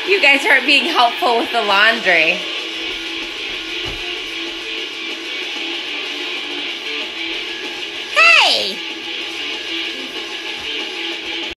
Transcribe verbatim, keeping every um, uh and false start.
You guys aren't being helpful with the laundry.